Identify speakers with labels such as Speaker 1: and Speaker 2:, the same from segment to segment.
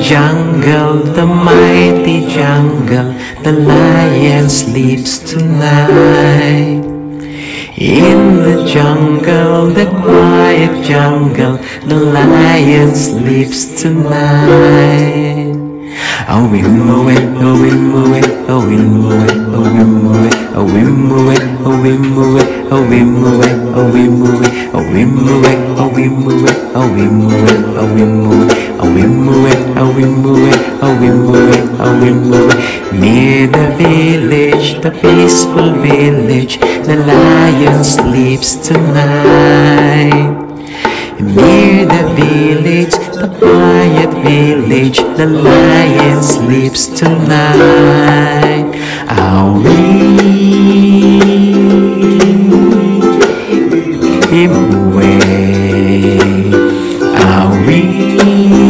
Speaker 1: jungle, the mighty jungle, the lion sleeps tonight. In the jungle, the quiet jungle, the lion sleeps tonight. Oh, we move it, oh, we move it, oh, we move it, oh, we move it, oh, we move it, oh, we move it, oh, we move it, oh, we move it, oh, we move it, oh, we move it, oh, we move it, oh, we move it, oh, we move it, oh, we move it, oh, we move it, oh, we move it. Near the village, the peaceful village, the lion sleeps tonight. Near the village, the quiet village, the lion sleeps tonight. I'll read him away. I'll read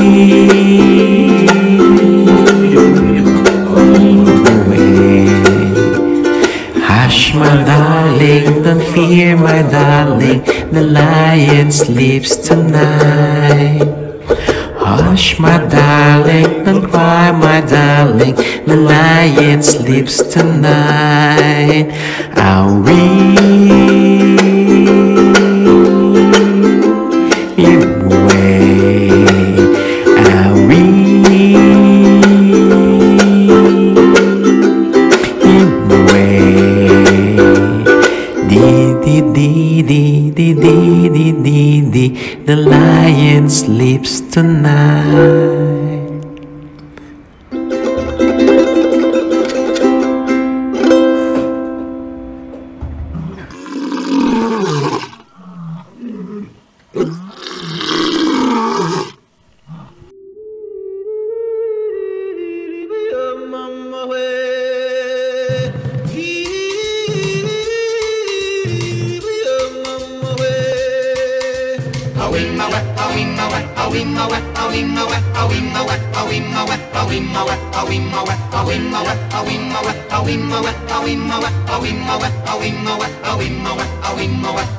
Speaker 1: away. Hush, my darling, don't fear, my darling, the lion sleeps tonight. Hush, my darling, don't cry, my darling, the lion sleeps tonight. I'll read him away. I'll read him away. Dee dee dee dee dee dee dee dee, the lion sleeps tonight.
Speaker 2: Awimowe,